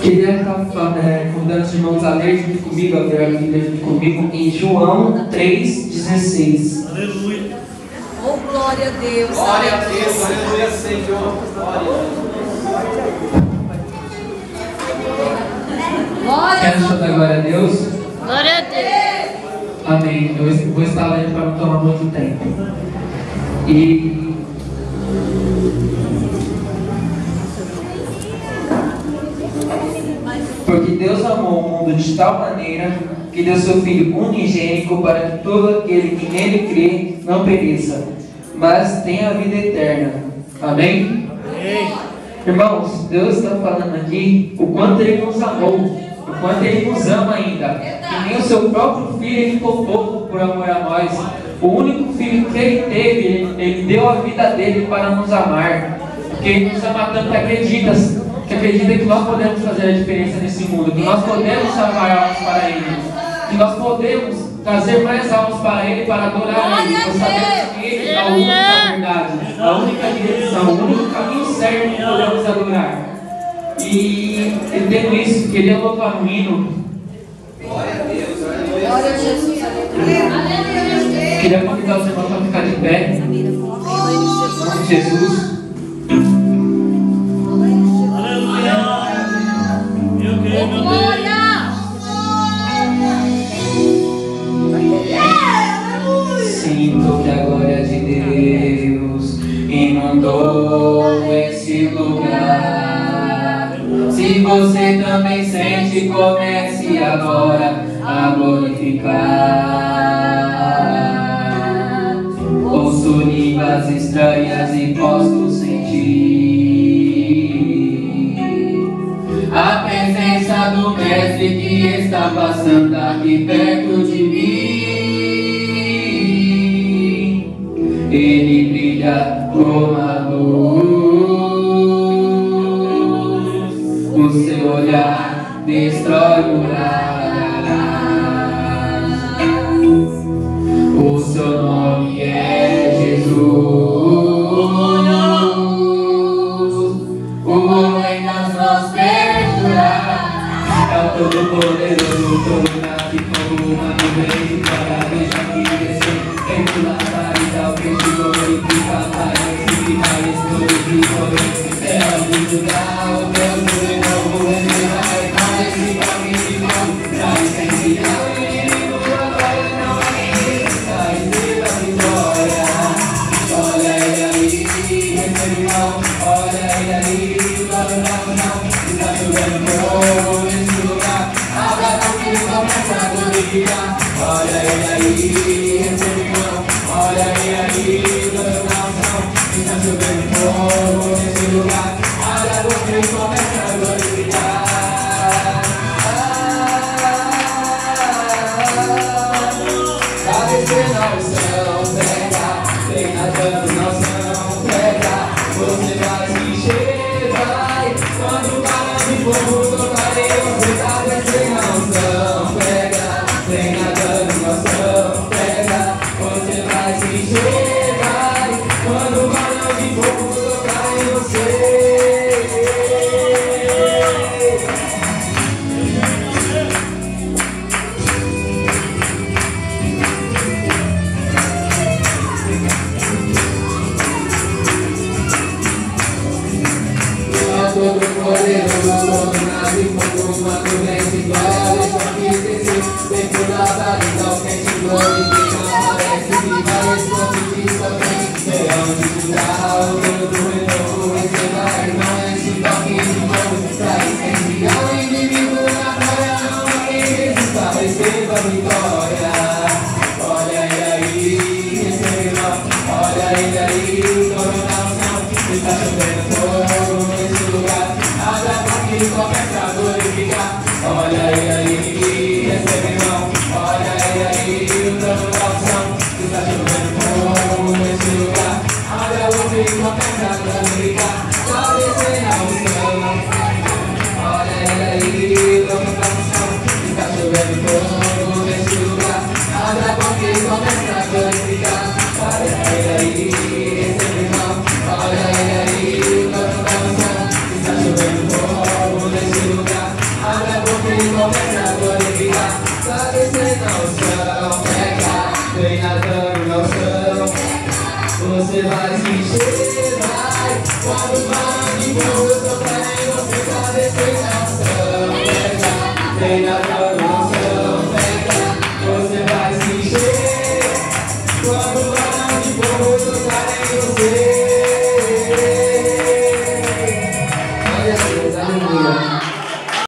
Queria estar convidando os irmãos a ler junto comigo, a ver a Bíblia junto comigo, em João 3,16. Aleluia. Oh, glória a Deus. Glória a Deus, aleluia, Senhor. Glória. Quero chutar glória a Deus? Glória a Deus. Amém. Eu vou estar lendo para não tomar muito tempo. Porque Deus amou o mundo de tal maneira que deu seu Filho unigênico para que todo aquele que nele crê não pereça, mas tenha a vida eterna. Amém? Amém. Irmãos, Deus está falando aqui o quanto Ele nos amou, o quanto Ele nos ama ainda. Que nem o seu próprio Filho Ele poupou por amor a nós. O único Filho que Ele teve, Ele deu a vida dele para nos amar. Porque Ele nos ama tanto que acredita que nós podemos fazer a diferença nesse mundo, que nós podemos salvar almas para Ele, que nós podemos trazer mais almas para Ele, para adorar Ele, pois sabemos que Ele é a única verdade, a única direção, o único caminho certo que podemos adorar. E entendo isso, queria louvar um hino. Glória a Deus, aleluia. Glória a Jesus. Aleluia. Queria convidar os irmãos para ficar de pé, em nome de Jesus. Eu creio, meu Deus. Sinto que a glória de Deus inundou esse lugar. Se você também sente, comece agora a glorificar. Ouço línguas estranhas e posso sentir a presença do Mestre que está passando aqui perto de mim. Ele brilha como a luz, o seu olhar destrói muralhas. O seu nome é Jesus, o homem das mãos perdurar. É o Todo-Poderoso, todo nasce como uma nuvem de fora, veja que descer, entular e tal, que te glorifica, parece que vai explodir, é o lugar, o Deus do novo, ele vai, parece que de novo, traz sensibilidade, o inimigo agora não acredita, receba a vitória. Olha ele ali, recebe mal, olha ele ali, não, está chovendo fogo nesse lugar, abra a boca e começa a glorificar. Olha ele aí, recebe mal, olha ele aí, não, está chovendo fogo nesse lugar, abra a boca e começa a glorificar. Tá descendo ao céu, pega, vem nadando no céu, pega, você vai se encher, vai, quando o cara de fogo tocarei, você tá descendo ao céu, pega, vem nadando no céu, pega, você vai se encher, vai, quando o cara de fogo tocar em você. Todo-Poderoso, todo nasce como uma nuvem de glória, deixa que descer, vem por lá da vida, alguém te glorifica, parece que vai explodir também. É onde está o Deus do renovo, receba, irmão, esse toque de novo, pra incendiar o inimigo na glória, não há quem resista, receba a vitória. Olha ele aí, receba, irmão, olha ele aí, coronação, está chovendo fogo nesse lugar, abra a boca e começa a glorificar. Olha ele aí, recebe, irmão, olha ele aí, coronação, está chovendo fogo nesse lugar, abra a boca e começa a glorificar. Tá descendo ao céu, olha ele aí, coronação, está chovendo fogo nesse lugar, abra a boca e começa a glorificar. Olha ele aí, recebe, irmão, olha ele aí, coronação, está chovendo fogo nesse lugar. expectação, vem na tua noção, você vai se encher quando